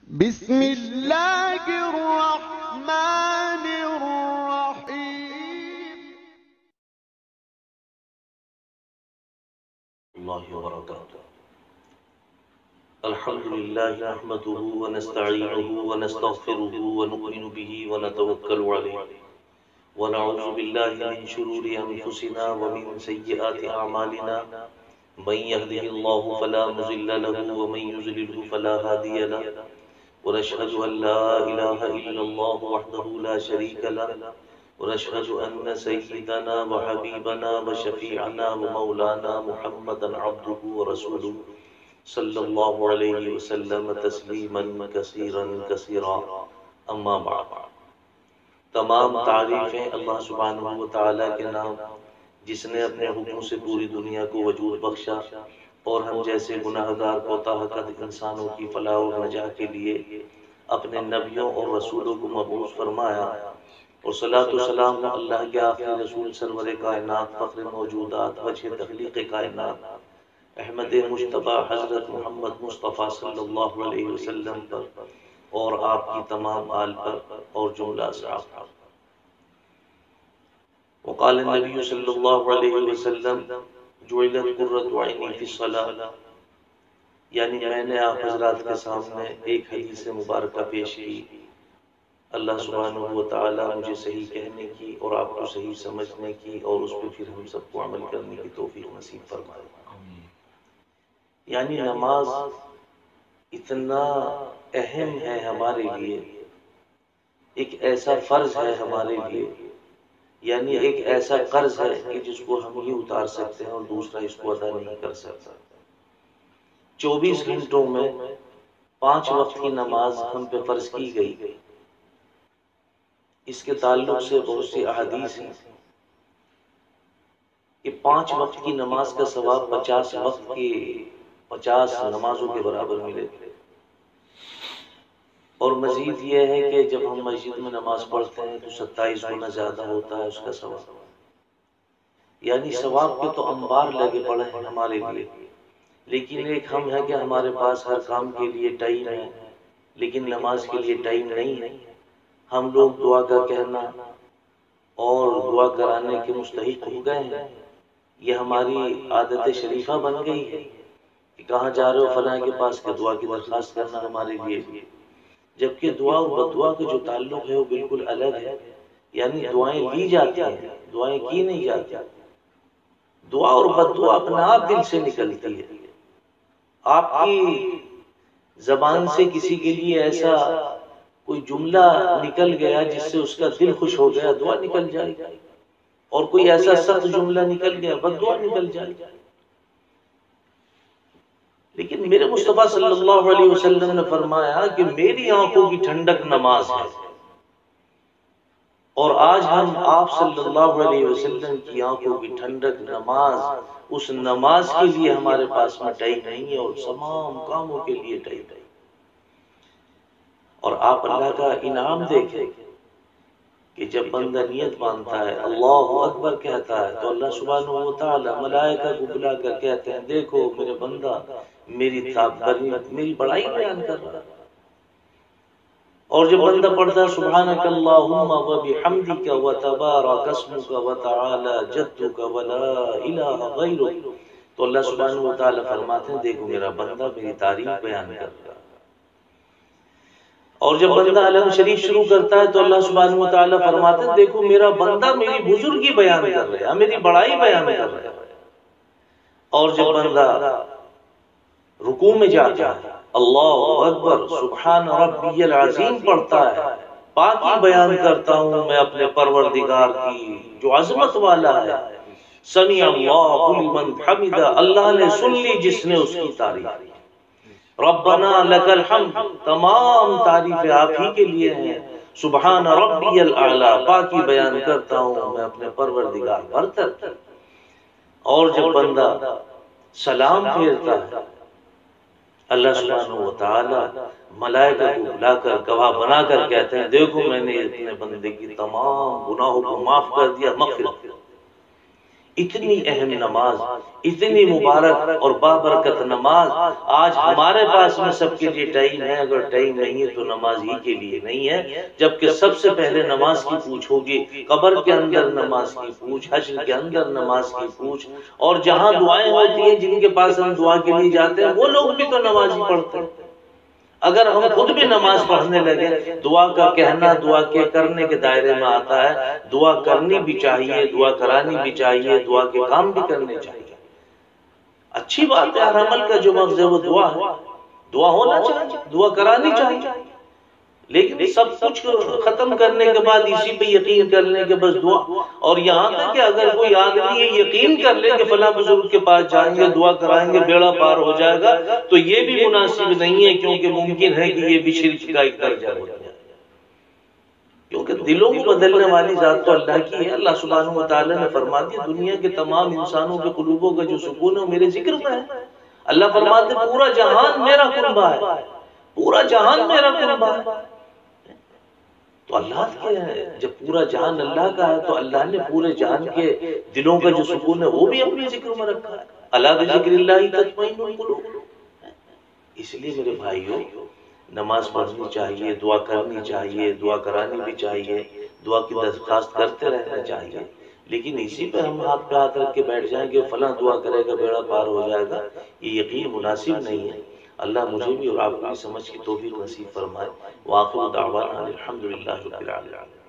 بسم اللہ الرحمن الرحیم. اللہ وبرکاتہ. الحمد للہ نحمده ونستعینه ونستغفره ونؤمن به ونتوکل علیہ ونعوذ باللہ من شرور انفسنا ومن سیئات اعمالنا من يهده الله فلا مضل له ومن يضلل فلا هادي له ونشهد ان لا اله الا الله وحده لا شريك له ونشهد ان سيدنا وحبيبنا وشفيعنا ومولانا محمدا عبده ورسوله صلی اللہ علیہ وسلم تسلیما کثیرا کثیرا. اما بعد. تمام تعریفیں اللہ سبحانہ و تعالیٰ کے نام جس نے اپنے حکم سے پوری دنیا کو وجود بخشا اور ہم جیسے گناہگار کوتاہ قد انسانوں کی فلاح و نجات کے لیے اپنے نبیوں اور رسولوں کو مبعوث فرمایا، اور صلاۃ و سلام اللہ کے آخری رسول سرور کائنات فخر موجودات وجہ تخلیق کائنات احمد مجتبیٰ حضرت محمد مصطفیٰ صلی اللہ علیہ وسلم پر اور آپ کی تمام آل پر اور جملہ اصحاب پر. وقال النبی صلی اللہ علیہ وسلم جعلت قرۃ عینی فی الصلاۃ، یعنی میں نے آپ حضرات کے سامنے ایک حدیث مبارکہ پیش کی. اللہ سبحانہ و تعالیٰ مجھے صحیح کہنے کی اور آپ کو صحیح سمجھنے کی اور اس پہ پھر ہم سب کو عمل کرنے کی توفیق نصیب فرمائے. یعنی نماز اتنا اہم ہے ہمارے لیے، ایک ایسا فرض ہے ہمارے لیے، یعنی ایک ایسا قرض ہے کہ جس کو ہم ہی اتار سکتے ہیں اور دوسرا اس کو ادا نہیں کر سکتا. 24 گھنٹوں میں 5 وقت کی نماز ہم پہ فرض کی گئی. اس کے تعلق سے بہت سی احادیث ہیں کہ 5 وقت کی نماز کا ثواب 50 وقت کی 50 نمازوں کے برابر ملے. اور مزید یہ ہے کہ جب ہم مسجد میں نماز پڑھتے ہیں تو 27 گنا زیادہ ہوتا ہے اس کا ثواب. یعنی ثواب کے تو انبار لگے پڑے ہیں ہمارے لیے، لیکن ایک ہم ہے کہ ہمارے پاس ہر کام کے لیے ٹائم ہے لیکن نماز کے لیے ٹائم نہیں ہے. ہم لوگ دعا کا کہنا اور دعا کرانے کے مستحق ہو گئے ہیں. یہ ہماری عادت شریفہ بن گئی ہے کہ کہاں جا رہے ہو فلاں کے پاس کہ دعا کی درخواست کرنا ہمارے لیے، جبکہ دعا اور بدعا کا جو تعلق ہے وہ بالکل الگ ہے. یعنی دعائیں لی جاتی ہیں، دعائیں کی نہیں جاتی. دعا اور بدعا اپنے آپ دل سے نکلتی ہے. آپ کی زبان سے کسی کے لیے ایسا کوئی جملہ نکل گیا جس سے اس کا دل خوش ہو گیا، دعا نکل جائے گی، اور کوئی ایسا سخت جملہ نکل گیا بددعا نکل جائے گی. لیکن میرے مصطفیٰ صلی اللہ علیہ وسلم نے فرمایا کہ میری آنکھوں کی ٹھنڈک نماز ہے، اور آج ہم آپ صلی اللہ علیہ وسلم کی آنکھوں کی ٹھنڈک نماز، اس نماز کے لیے ہمارے پاس میں ٹائم نہیں ہے اور تمام کاموں کے لیے ٹائم ہے. اور آپ اللہ کا انعام دیکھیں کہ جب بندہ نیت باندھتا ہے اللہ اکبر کہتا ہے تو اللہ سبحانہ و تعالی ملائکہ کو بلا کر کہتے ہیں دیکھو میرے بندہ میری بڑائی بیان کر رہا ہے. اور جب بندہ پڑھتا ہے سبحانک اللہم و بحمدک و تبارک اسمک و تعالی جدک و لا الہ غیرک، تو اللہ سبحانہ و تعالی فرماتے ہیں دیکھو میرا بندہ میری تعریف بیان کر رہا ہے. اور جب بندہ علم شریف شروع کرتا ہے تو اللہ سبحانہ و تعالی فرماتے ہیں دیکھو میرا بندہ میری بزرگی بیان کر رہا ہے، میری بڑائی بیان کر رہا ہے. اور جب بندہ رکوع میں جاتا ہے اللہ اکبر سبحان ربی العظیم پڑھتا ہے، پاکی بیان کرتا ہوں میں اپنے پروردگار کی جو عظمت والا ہے. سمیع اللہ لمن حمدہ، اللہ نے سن لی جس نے اس کی تعریف. ربنا لک الحمد، تمام تعریفیں آپ ہی کے لیے ہیں. سبحان ربی الاعلی، پاکی بیان کرتا ہوں میں اپنے پروردگار برتر. اور جب بندہ سلام پھیرتا ہے اللہ سبحانہ و تعالی ملائکہ کو بلا کر گواہ بنا کر کہتے ہیں دیکھو میں نے اپنے بندے کی تمام گناہوں کو معاف کر دیا، مغفرت. اتنی اہم نماز، اتنی مبارک اور بابرکت نماز آج ہمارے پاس میں سب کے لیے ٹائم ہے، اگر ٹائم نہیں ہے تو نماز ہی کے لیے نہیں ہے، جبکہ سب سے پہلے نماز کی پوچھ ہوگی، قبر کے اندر نماز کی پوچھ، حشر کے اندر نماز کی پوچھ، اور جہاں دعائیں ہوتی ہیں جن کے پاس ہم دعا کے لیے جاتے ہیں وہ لوگ بھی تو نماز ہی پڑھتے ہیں۔ اگر ہم خود بھی نماز پڑھنے لگے، دعا کا کہنا دعا کے کرنے کے دائرے میں آتا ہے، دعا کرنی بھی چاہیے، دعا کرانی بھی چاہیے، دعا کے کام بھی کرنے چاہیے۔ اچھی بات ہے، ہر عمل کا جو مغز ہے وہ دعا ہے، دعا ہونا چاہیے، دعا کرانی چاہیے، لیکن سب کچھ ختم کرنے کے بعد اسی پہ یقین کر لیں کہ بس دعا، اور یہاں تک کہ اگر کوئی آدمی یہ یقین کر لے کہ فلاں بزرگ کے پاس جائیں گے، دعا کرائیں گے، بیڑا پار ہو جائے گا، تو یہ بھی مناسب نہیں ہے، کیونکہ ممکن ہے کہ یہ بھی شرک کا ایک درجہ ہو جائے، کیونکہ دلوں کو بدلنے والی ذات تو اللہ کی ہے۔ اللہ سبحانہ وتعالی نے فرما دیا دنیا کے تمام انسانوں کے قلوبوں کا جو سکون ہے وہ میرے ذکر میں ہے۔ اللہ فرماتے پورا جہان میرا قربا ہے، پورا جہان میرا قربا ہے۔ تو اللہ کے جب پورا جہان اللہ کا ہے تو اللہ نے پورے جہان کے دلوں کا جو سکون ہے وہ بھی اپنے ذکر میں رکھا ہے۔ الا بذکر اللہ تطمئن القلوب۔ اس لیے میرے بھائیوں، نماز پڑھنی چاہیے، دعا کرنی چاہیے، دعا کرانی بھی چاہیے، دعا کی درخواست کرتے رہنا چاہیے، لیکن اسی پہ ہم ہاتھ پہ ہاتھ رکھ کے بیٹھ جائیں کہ فلاں دعا کرے گا بیڑا پار ہو جائے گا، یہ یقین مناسب نہیں ہے۔ اللہ مجھے بھی اور آپ کو بھی سمجھ کی توفیق نصیب فرمائے۔ وآخر دعوانا الحمدللہ رب العالمین۔